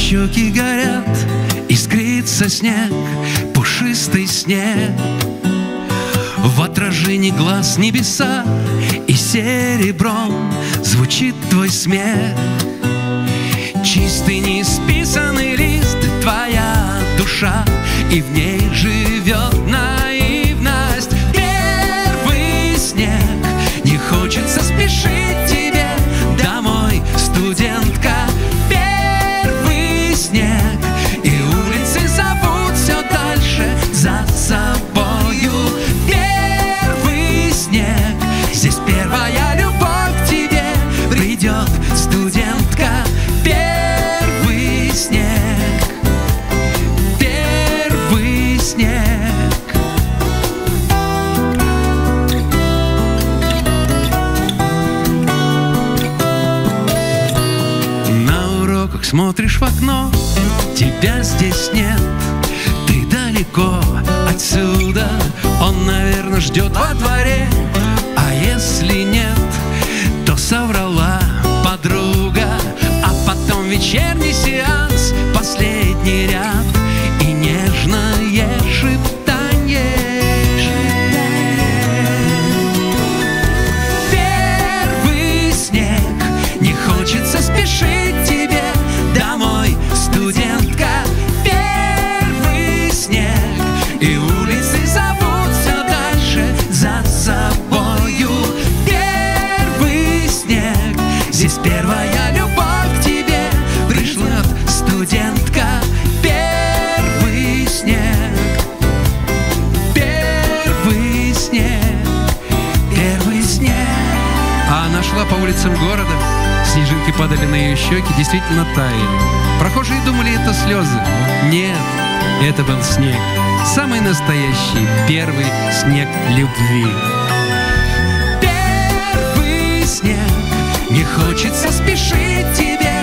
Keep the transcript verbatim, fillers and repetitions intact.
щеки горят, искрится снег, пушистый снег. В отражении глаз небеса, и серебром звучит твой смех. Чистый неисписанный лист, твоя душа, и в ней живет наивность. Первый снег, не хочется спешить тебе домой, студентка. Первый снег, и улицы зовут все дальше за собою. Первый снег, здесь первая любовь к тебе придет, студентка. Первый снег, первый снег. На уроках смотришь в окно, тебя здесь нет, ты далеко отсюда. Он, наверное, ждет во дворе, а если нет, то соврала подруга. А потом вечерний сеанс, последний ряд и нежное шептанье. Первый снег, не хочется спешить тебе домой, студентка. Первый снег, и улицы зовут все дальше за собою. Первый снег, здесь первая любовь к тебе пришла, студентка. Первый снег, первый снег, первый снег. А она шла по улицам города, снежинки падали на ее щеки, действительно таяли. Прохожие думали, это слезы. Нет, это был снег. Самый настоящий, первый снег любви. Первый снег, не хочется спешить тебе